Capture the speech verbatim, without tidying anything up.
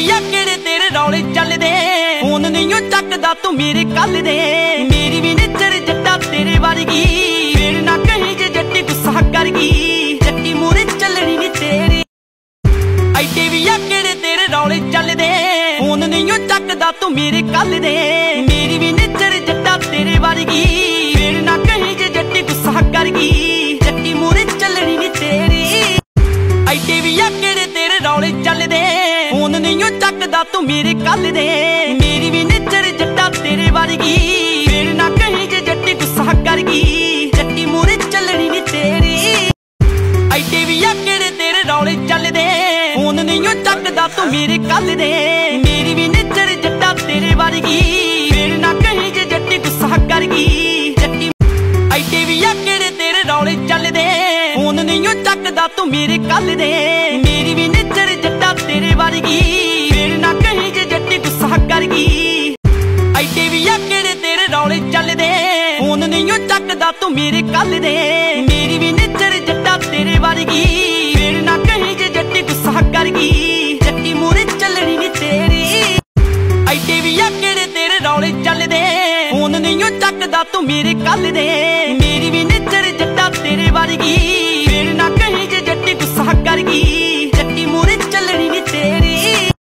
ਵੀ ਆ ਕਿਹੜੇ ਤੇਰੇ ਰੌਲੇ ਚੱਲਦੇ, ਫੋਨ ਨਹੀਂ ਚੱਕਦਾ ਤੂੰ ਮੇਰੇ ਕੱਲ ਦੇ। ਮੇਰੀ ਵੀ ਨਿੱਚਰ ਜੱਟਾ ਤੇਰੇ ਵਰਗੀ, ਫੇਰ ਨਾ ਕਹੀਂ ਜੇ ਜੱਟੀ ਗੁੱਸਾ ਕਰ ਗਈ, ਜੱਟੀ ਮੂਰੇ ਚੱਲਣੀ ਨੀ ਤੇਰੀ। ਐਡੇ ਵੀ ਆ ਕਿਹੜੇ ਤੇਰੇ ਰੌਲੇ ਚੱਲਦੇ, ਫੋਨ ਨਹੀਂ ਚੱਕਦਾ ਤੂੰ ਮੇਰੇ ਕੱਲ ਦੇ। ਮੇਰੀ ਵੀ ਨਿੱਚਰ ਜੱਟਾ ਤੇਰੇ ਵਰਗੀ, ਫੇਰ ਨਾ ਕਹੀਂ ਜੇ ਜੱਟੀ ਗੁੱਸਾ ਕਰ ਗਈ, ਜੱਟੀ ਮੂਰੇ ਚੱਲਣੀ ਨੀ ਤੇਰੀ। ਐਡੇ ਵੀ ਆ ਕਿਹੜੇ ਤੇਰੇ ਰੌਲੇ ਚੱਲਦੇ, ਫੋਨ ਨਹੀਂ ਚੱਕਦਾ ਤੂੰ ਮੇਰੇ ਕੱਲ ਦੇ। ਮੇਰੀ ਵੀ ਨਿੱਚਰ ਜੱਟਾ ਤੇਰੇ ਵਰਗੀ, ਫੇਰ ਨਾ ਕਹੀਂ ਜੇ ਜੱਟੀ ਗੁੱਸਾ ਕਰ ਗਈ, ਜੱਟੀ ਮੂਰੇ ਚੱਲਣੀ ਨੀ ਤੇਰੀ। ਐਡੇ ਵੀ ਆ ਕਿਹੜੇ ਤੇਰੇ ਰੌਲੇ ਚੱਲਦੇ, ਫੋਨ ਨਹੀਂ ਚੱਕਦਾ ਤੂੰ ਮੇਰੇ ਕੱਲ ਦੇ। ਮੇਰੀ ਵੀ ਨਿੱਚਰ ਜੱਟਾ ਤੇਰੇ ਵਰਗੀ, ਫੇਰ ਨਾ ਕਹੀਂ ਜੇ ਜੱਟੀ ਗੁੱਸਾ ਕਰ ਗਈ, ਜੱਟੀ। ਐਡੇ ਵੀ ਆ ਕਿਹੜੇ ਤੇਰੇ ਰੌਲੇ ਚੱਲਦੇ, ਫੋਨ ਨਹੀਂ ਚੱਕਦਾ ਤੂੰ ਮੇਰੇ ਕੱਲ ਦੇ। ਮੇਰੀ ਵੀ ਨਿੱਚਰ ਜੱਟਾ ਤੇਰੇ ਵਰਗੀ, ਫੇਰ ਨਾ ਕਹੀਂ ਜੇ ਜੱਟੀ ਗੁੱਸਾ ਕਰ ਗਈ। ਐਡੇ ਵੀ ਆ ਕਿਹੜੇ ਤੇਰੇ ਰੌਲੇ ਚੱਲਦੇ, ਫੋਨ ਨਹੀਂ ਚੱਕਦਾ ਤੂੰ ਮੇਰੇ ਕੱਲ ਦੇ। ਮੇਰੀ ਵੀ ਨਿੱਚਰ ਜੱਟਾ ਤੇਰੇ ਵਰਗੀ, ਫੇਰ ਨਾ ਕਹੀਂ ਜੇ ਜੱਟੀ ਗੁੱਸਾ ਕਰ ਗਈ, ਜੱਟੀ ਮੂਰੇ ਚੱਲਣੀ ਨੀ ਤੇਰੀ। ਐਡੇ ਵੀ ਆ ਕਿਹੜੇ ਤੇਰੇ ਰੌਲੇ ਚੱਲਦੇ, ਫੋਨ ਨਹੀਂ ਚੱਕਦਾ ਤੂੰ ਮੇਰੇ ਕੱਲ ਦੇ। ਮੇਰੀ ਵੀ ਨਿੱਚਰ ਜੱਟਾ ਤੇਰੇ ਵਰਗੀ, ਫੇਰ ਨਾ ਕਹੀਂ ਜੇ ਜੱਟੀ ਗੁੱਸਾ ਕਰ ਗਈ।